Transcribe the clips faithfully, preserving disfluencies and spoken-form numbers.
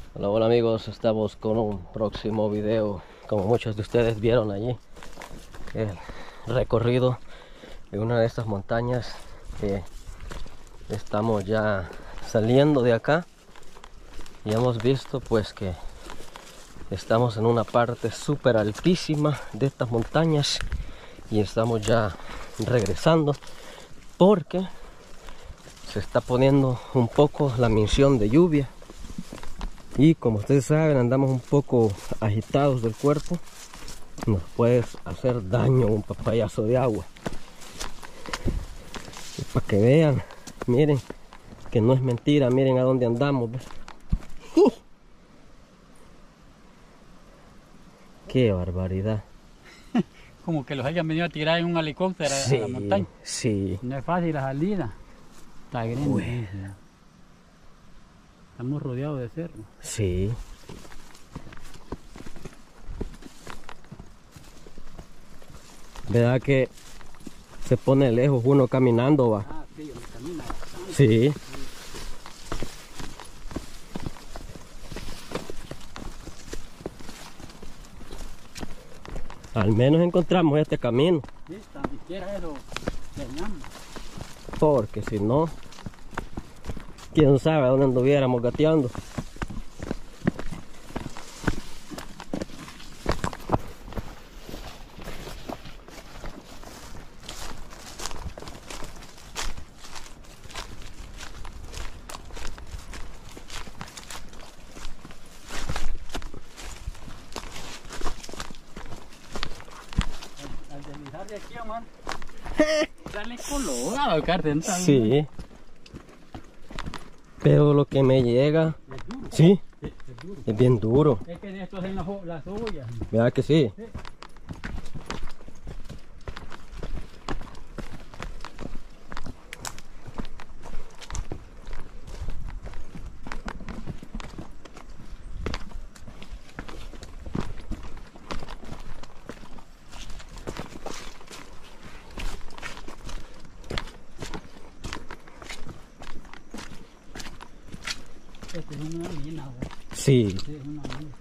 Hola, hola amigos, estamos con un próximo video. Como muchos de ustedes vieron allí, el recorrido de una de estas montañas. Eh, estamos ya saliendo de acá y hemos visto pues que estamos en una parte súper altísima de estas montañas y estamos ya regresando porque se está poniendo un poco la misión de lluvia. Y como ustedes saben, andamos un poco agitados del cuerpo. Nos puede hacer daño un papayazo de agua. Y para que vean, miren, que no es mentira, miren a dónde andamos. ¿Ves? ¡Qué barbaridad! Como que los hayan venido a tirar en un helicóptero Sí, a la montaña. sí. No es fácil la salida. Está grande. Uy. Estamos rodeados de cerro. Sí. ¿Verdad que se pone lejos uno caminando, va? Ah, sí, uno camina bastante. Sí. Al menos encontramos este camino. Sí, tan siquiera eso leñamos. Porque si no, quién sabe a dónde anduviéramos gateando. Al deslizar de aquí, man, sale colorado el cartel. Sí. Pero lo que me llega, Es duro. sí, Es, es duro. es bien duro. Es que en esto hacen las, ho- las ollas. ¿Verdad que sí? Sí. Esta es una mina, güey. Sí. Sí, es una mina.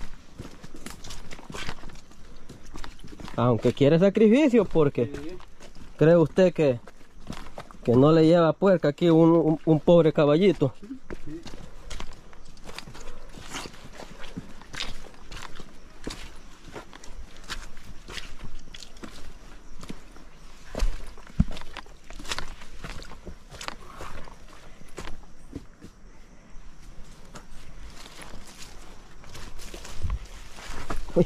Aunque quiere sacrificio, porque Sí. ¿cree usted que, que no le lleva puerca aquí un, un, un pobre caballito? Uy.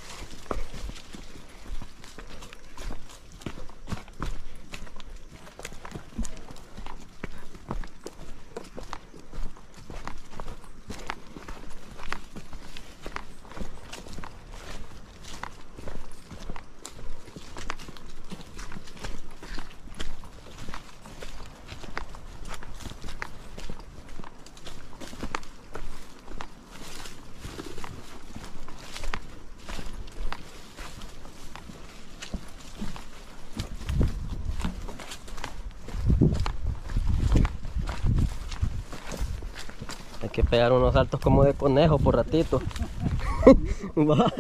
Hay que pegar unos saltos como de conejo por ratito. Va.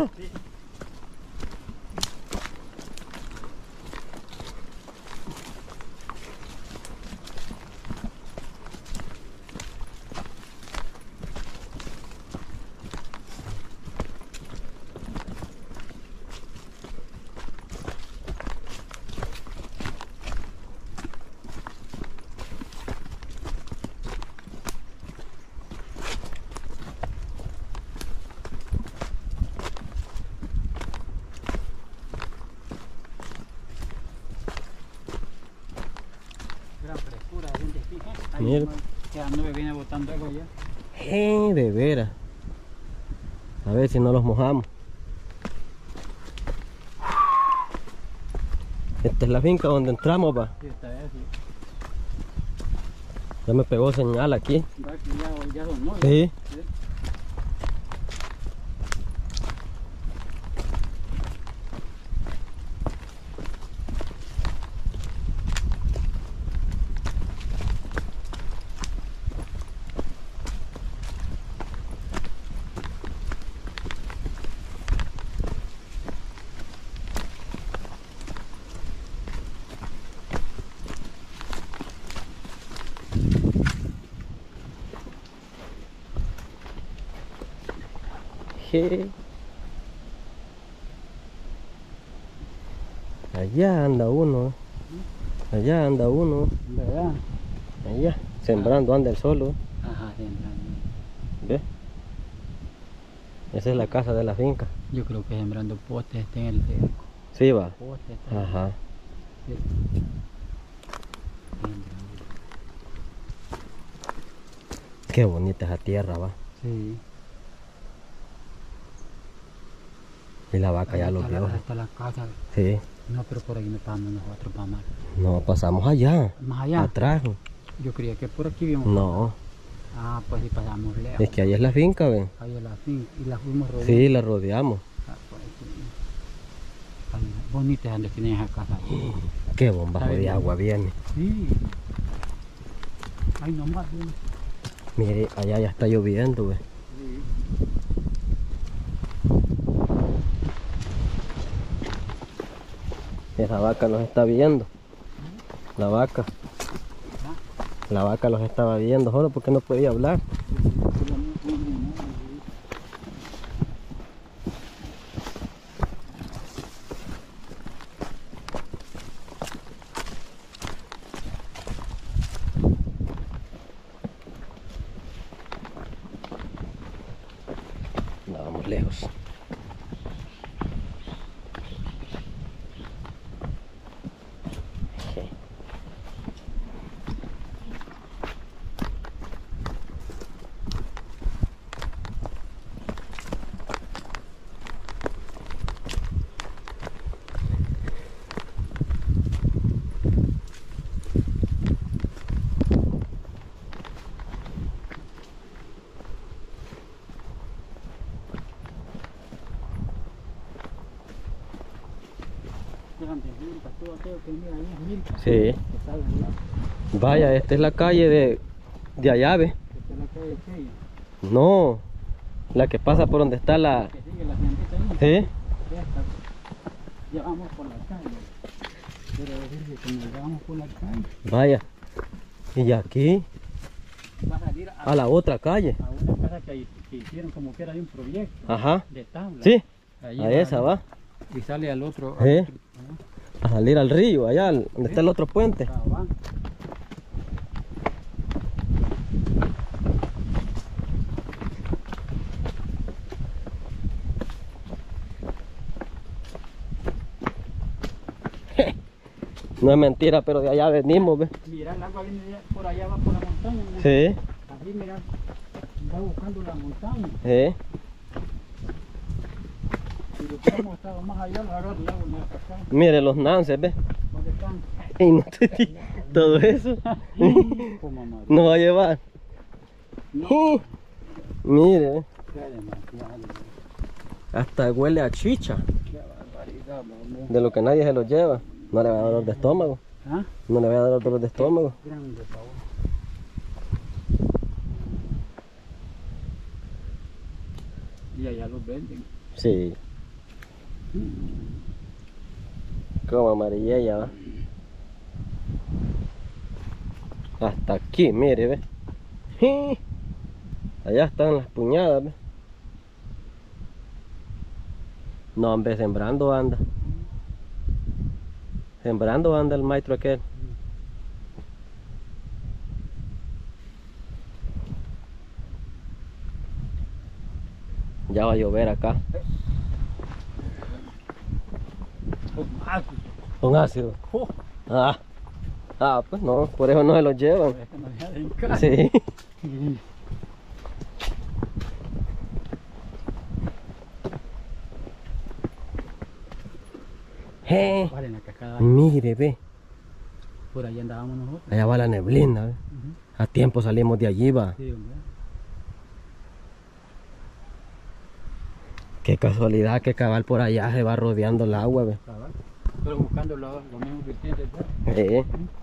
Gran frescura de gente aquí. ¿Eh? Ahí Mira. no- que la nube viene botando agua ya. Eh, de veras. A ver si no los mojamos. Esta es la finca donde entramos, va. Sí, está bien, sí. Ya me pegó señal aquí. Va que ya, ya son nueve. Sí. Sí. Je. Allá anda uno. Allá anda uno. ¿Verdad? Allá. Sembrando anda el solo. Ajá, sembrando. ¿Ves? Esa es la casa de la finca. Yo creo que sembrando postes está en el cerco. Sí, va. Postes está. Ajá. Sí. Qué bonita esa tierra, va. Sí. Y la vaca Ahí ya lo está la- vio. ahí está la casa. Sí. No, pero por ahí no pasamos nosotros, mamá. No, pasamos allá. Más allá. Atrás. Yo creía que por aquí vimos. No. Ah, pues sí pasamos lejos. Es que ahí es la finca, ven. Ahí es la finca. Y la fuimos rodeando. Sí, la rodeamos. Ah, por aquí. Ay, bonita donde tienen esa casa. Qué bombajo Está de bien. agua viene. Sí. Ay, no más. bien. Mire, allá ya está lloviendo, ve. Sí. Esa vaca los está viendo. La vaca. La vaca los estaba viendo, solo porque no podía hablar. No, vamos lejos. Sí. Vaya, esta es la calle de, de allá, ve. Esta es la calle seis. No, la que pasa por donde está la... Que sigue la tiendita ahí. ¿Sí? Esta. Ya vamos por la calle. Pero decir que como ya vamos por la calle, Vaya. Y aquí, va a salir a, a la otra calle. a una casa que, que hicieron como que era de un proyecto Ajá. de tabla. Sí, Ahí a esa va. Y sale al otro. Sí. Al otro A salir al río, allá al- donde está el otro puente. ah, va. No es mentira, pero de allá venimos, ve. Mira, el agua viene de allá- por allá, va por la montaña. Mira. Sí, Así, mira, va buscando la montaña. sí. Si lo hubiéramos estado más allá, lo agarro el agua y me acá. Mire los nances, ve. ¿Dónde están? Y no te di- todo eso Oh, mamá. nos va a llevar. No. Mire, ve. Qué demasiado. Hasta huele a chicha. Qué barbaridad, mamá. De lo que nadie se lo lleva. No le va a dar dolor de estómago. ¿Ah? No le va a dar dolor de estómago. Grande, favor. Y allá los venden. Sí. Como amarilla va. Hasta aquí, mire, ve. ¡Sí! Allá están las puñadas, ve. No, hombre, sembrando anda. Sembrando anda el maestro aquel. Ya va a llover acá. Ah, Con ácido. oh, Ah, ah, pues no, por eso no se los llevan. es que no deja de hincar. Sí. Eh, Vale, en la cascada. mire, ve. Por ahí andábamos nosotros. Allá va la neblina, ve. Ujú. A tiempo salimos de allí, va. Sí, hombre. Qué casualidad que cabal por allá se va rodeando el agua, ve. Cabal. Pero buscando los, los mismos vertientes. ¿verdad? Eh.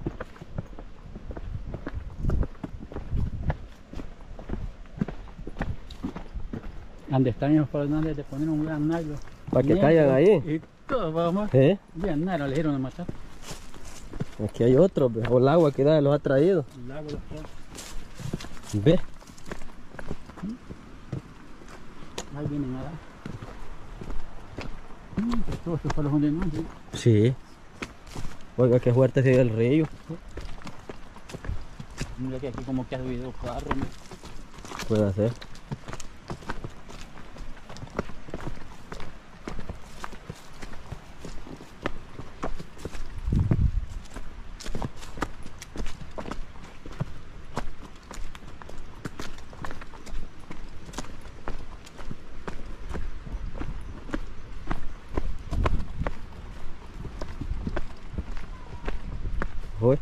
Donde están ellos por de poner un gran nylon. Para que Bien, caigan ahí. Y todo, vamos. Eh. Bien, nada, le dijeron de matar. Aquí hay otro, ve. O el agua que da los ha traído. El lago los fue. Ve. Ahí vienen nada. Todos estos palos son de noche. Sí. Oiga, qué fuerte sigue el río. Mira que aquí como que ha subido carro, ¿no? Puede ser. Voy.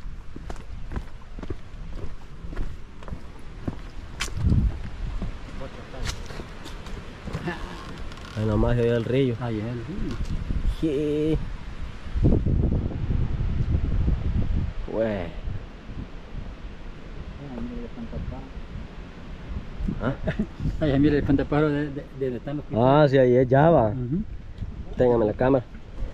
Ahí nomás se ve el río. Ahí es el río. Sí. Güey. ¿Ah? Ahí mira el espantapájaro de, de, de donde están los pisos. Ah, sí, ahí es Java. Uh-huh. Téngame la cámara.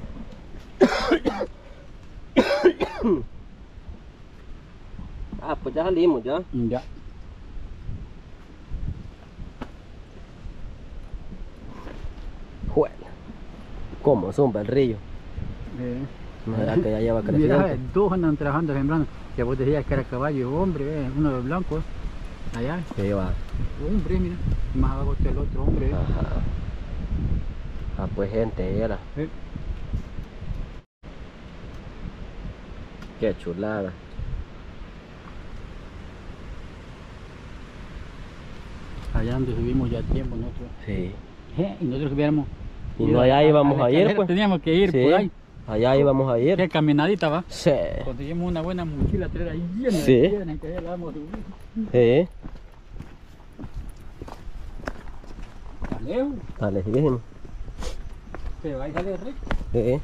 Ah, pues ya salimos, ya. Ya. Juela. ¿Cómo zumba el río? Eh. ¿No será que ya lleva Mira, creciendo? dos andan trabajando sembrando. Que vos decías que era caballo, hombre, eh, uno de blanco. Allá, Sí, va. hombre, mira. Más abajo está el otro hombre. Eh. Ajá. Ah, pues gente, era. Eh. Qué chulada. Allá donde subimos ya tiempo nosotros. Sí. Eh, Y nosotros hubiéramos. Y no allá íbamos la a ir, escalera pues. Teníamos que ir Sí. por ahí. Allá íbamos a ir. Qué caminadita va. Sí. Conseguimos una buena mochila, traer ahí llena Sí. de piedras, que ya la vamos a subir. Sí. Está lejos, Está lejísimo. pero ahí sale recto. Sí.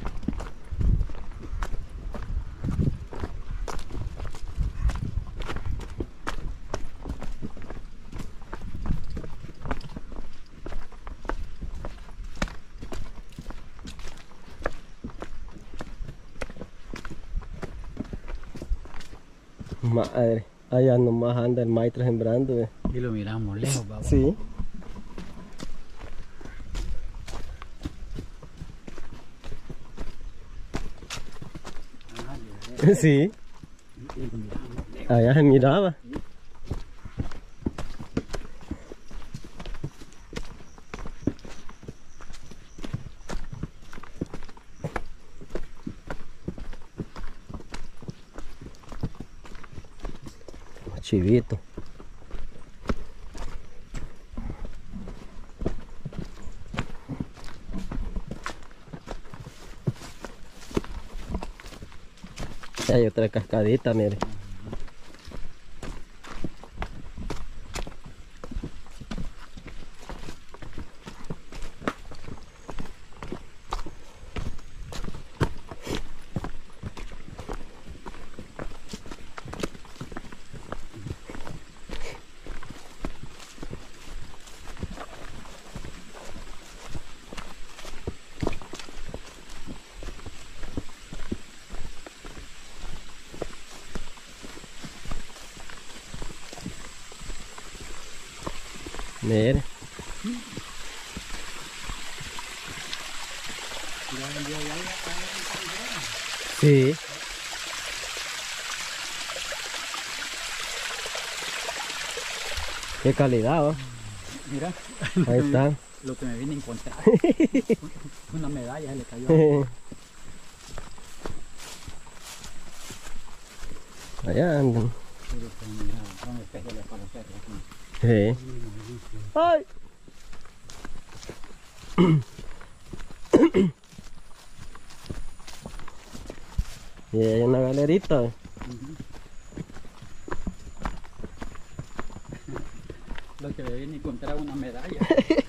Madre, allá nomás anda el maestro sembrando. eh. Y lo miramos lejos, va. Sí. Sí. Y lo miramos lejos. Allá se miraba. Chivito. Hay otra cascadita, mire. Mire. Sí. Qué calidad, ¿va? Mira, Ahí está. lo que me vine a encontrar. Una medalla se le cayó. Allá andan. Pero, pues, mira, son especiales para los perros aquí. Sí. ¡Ay! Y hay una galerita. Ujú. Lo que me vine a encontrar una medalla.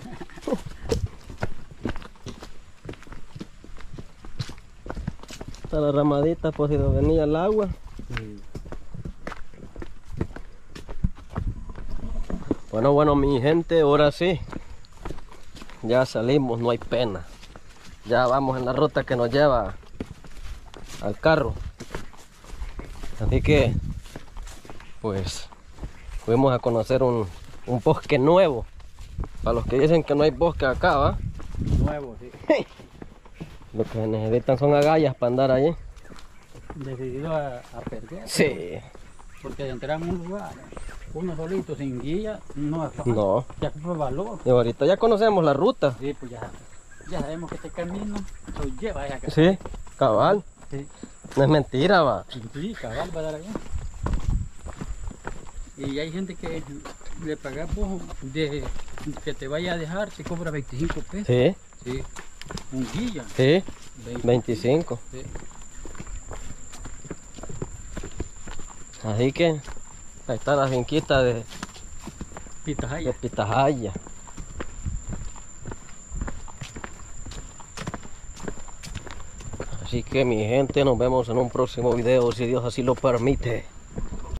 Está la ramadita por si no venía el agua. Sí. Bueno, bueno, mi gente, ahora sí. Ya salimos, no hay pena. Ya vamos en la ruta que nos lleva al carro. Así que, pues, fuimos a conocer un, un bosque nuevo. Para los que dicen que no hay bosque acá, ¿va? Nuevo, sí. Lo que necesitan son agallas para andar allí. Decidido a, a perder. Sí. Porque de entrar en un lugar, uno solito sin guía, no es fácil. No. Ya fue valor. Y ahorita ya conocemos la ruta. Sí, pues ya, ya sabemos que este camino nos lleva a esa casa. Sí, cabal. Sí. No es mentira, va. Sí, cabal, va a dar allá. Y hay gente que le paga pues, de que te vaya a dejar, te cobra veinticinco pesos. Sí, Sí. Un guía. sí. veinte. veinticinco. Sí. Así que ahí está la finquita de, de Pitahaya. Pitahaya. Así que mi gente, nos vemos en un próximo video si Dios así lo permite.